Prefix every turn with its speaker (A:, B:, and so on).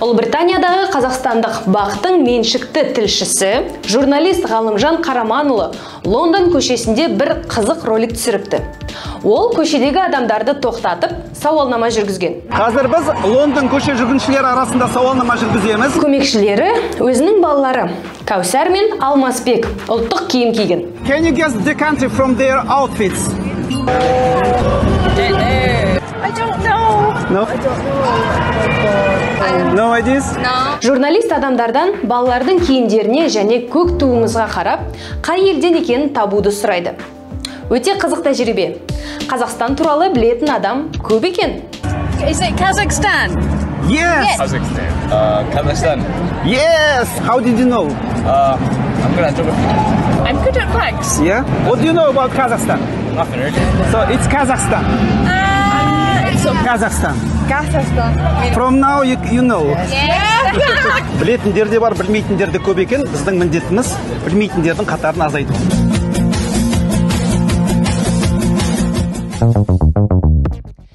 A: Ұлыбританиядағы қазақстандық бақтың меншікті тілшісі, журналист Ғалымжан Қараманұлы Лондон көшесінде бір қызық ролик түсіріпті. Ол көшедегі адамдарды тоқтатып, сауалнама жүргізген.
B: Қазір біз Лондон көше жүргіншілері арасында сауалнама жүргіземіз.
A: Көмекшілері өзінің балалары Кәусар мен Алмасбек ұлттық киім киген.
B: Can you guess the country from their outfits?
C: I don't know.
B: No? No ideas?
C: No.
A: Журналист адамдардан балалардың киімдеріне және көк туымызға қарап, қай елден екенін табуды сұрайды. Өте қызық тәжірибе. Қазақстан туралы білетін адам көп екен.
C: Is it Kazakhstan?
B: Yes.
D: Kazakhstan. Kazakhstan.
B: Yes. How did you know?
D: I'm good at geography.
C: I'm good at facts.
B: Yeah. What do you know about Kazakhstan?
D: Nothing really.
B: So it's Kazakhstan. Kazakhstan.
C: Kazakhstan.
B: From now you know.
C: Yeah.
B: Білетіндер де бар, білмейтіндер де көп екен. Біздің міндетіміз білмейтіндердің қатарын азайту.